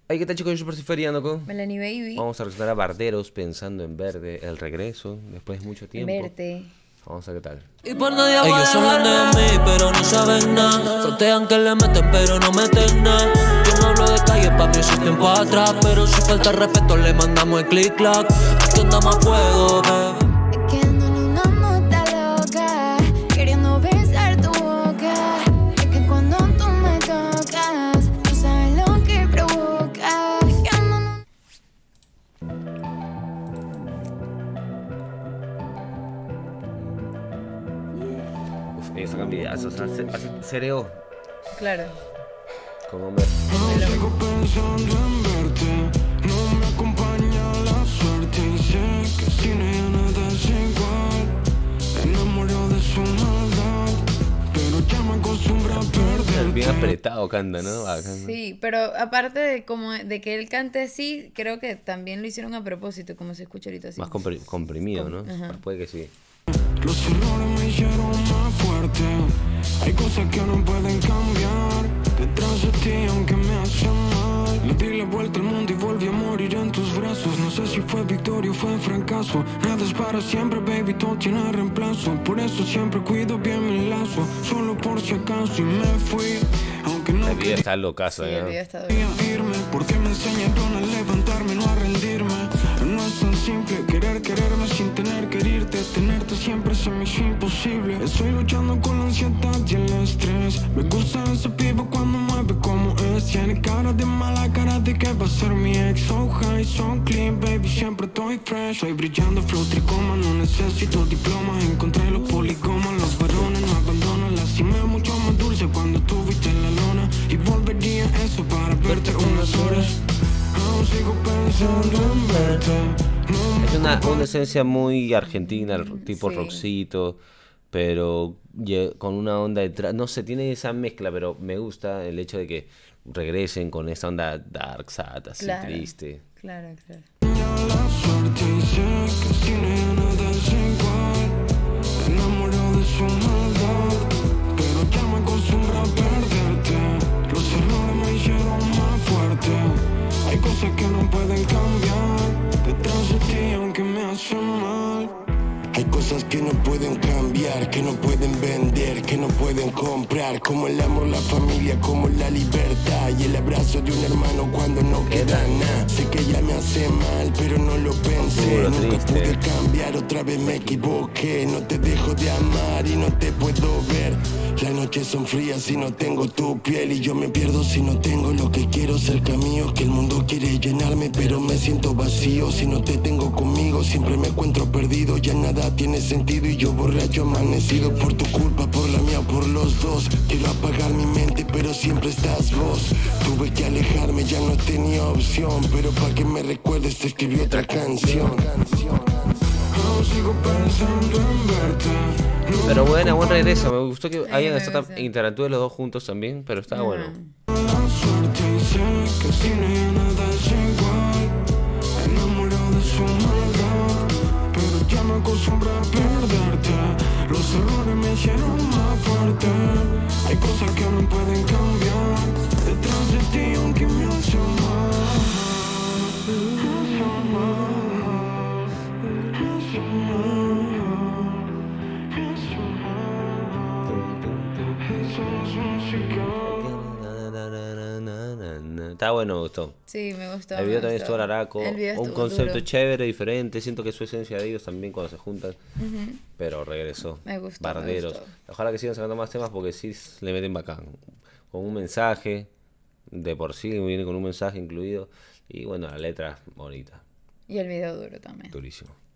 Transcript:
Ay, ¿qué tal, chicos? Yo soy Persiferiano con... Melanie Baby. Vamos a reaccionar a Barderos pensando en verde, el regreso, después de mucho tiempo. Verte. Vamos a ver qué tal. Ellos hablan de mí, pero no saben nada. Frontean que le meten, pero no meten nada. Yo no hablo de calle, papi, existen para atrás. Pero si falta respeto, le mandamos el click-clack. Aquí andamos a fuego, bebé. Quedando en una nota loca, queriendo besar tu boca. Es que cuando tú me tocas, tú sabes lo que provocas. Uf, ellos sacan videazos, hacen cereo. Claro. Con hombre. Sigo pensando en verte, no me acompaña la suerte y sé que sin ella nada es igual. Enamorado de su maldad, pero ya me acostumbro a perderte. Bien apretado canta, ¿no? Sí, pero aparte de como de que él cante así, creo que también lo hicieron a propósito, como se escucha ahorita así. Más comprimido, ¿no? Ajá. Puede que sí. Los errores me hicieron más fuerte. Hay cosas que no pueden cambiar. Detrás de ti, aunque me hacen mal. Le di la vuelta al mundo y volví a morir en tus brazos. No sé si fue victoria o fue fracaso. Nada es para siempre, baby, todo tiene reemplazo. Por eso siempre cuido bien mi lazo. Solo por si acaso y me fui. Aunque no La vida está locazo, Sí, el ¿no? video está duro. quería irme. Porque me enseñaron a levantarme, no a rendirme. No es tan simple quererme sin tener que herirte. Tenerte siempre se me hizo imposible. Estoy luchando con la ansiedad y el estrés. Me gusta ese pibe cuando mueve como es. Tiene cara de mala, cara de que va a ser mi ex. So high, so clean, baby, siempre estoy fresh. Estoy brillando, flow tricoma, no necesito diploma. Encontré los poligomas, los varones no abandonan. La cima es mucho más dulce cuando estuviste en la lona. Y volvería eso para verte unas horas. Aún sigo pensando en verte. Es una esencia muy argentina, tipo Sí. rockcito, pero con una onda detrás. No sé, tiene esa mezcla, pero me gusta el hecho de que regresen con esa onda dark, sad, así Claro. triste. Claro, claro. La suerte y sé que sin ella nada es igual. Enamorado de su maldad, pero ya me acostumbro a perderte. Los errores me hicieron más fuerte. Hay cosas que no pueden cambiar. Detrás de ti, aunque me hacen mal. Hay cosas que no pueden cambiar, que no pueden vender, que no pueden comprar. Como el amor, la familia, como la libertad y el abrazo de un hermano cuando no queda nada. Sé que ya me hace mal, pero no lo pensé. Duro, Nunca triste. pude cambiar, otra vez me equivoqué. No te dejo de amar y no te puedo ver. Las noches son frías y no tengo tu piel. Y yo me pierdo si no tengo lo que quiero cerca mío. Que el mundo quiere llenarme, pero me siento vacío. Si no te tengo conmigo, siempre me encuentro perdido. Ya nada tiene sentido y yo borracho amanecido. Por tu culpa, por la mía, por los dos. Quiero apagar mi mente, pero siempre estás vos. Tuve que alejarme, ya no tenía opción. Pero para que me recuerdes te escribí otra canción. Aún sigo pensando en verte. Pero bueno, buen regreso. Me gustó que hayan me estado gusta. interactúen los dos juntos también, pero está bueno. La suerte y sé que sin ella nada es igual. Enamorado de su maldad, pero ya me acostumbro a perderte. Los errores me hicieron más fuerte. Hay cosas que no pueden cambiar. Detrás de ti, aunque me hacen mal. Me hacen mal. Me hacen mal. Me hacen mal. Eso no es música. Está bueno, me gustó. Sí, me gustó. El video me también gustó. estuvo araco, El video un estuvo concepto duro. chévere, diferente. Siento que su esencia de ellos también cuando se juntan, pero regresó. Me gustó, Barderos. me gustó. Ojalá que sigan sacando más temas porque sí le meten bacán. Con un mensaje, de por sí viene con un mensaje incluido. Y bueno, la letra bonita, Y el video duro también. durísimo.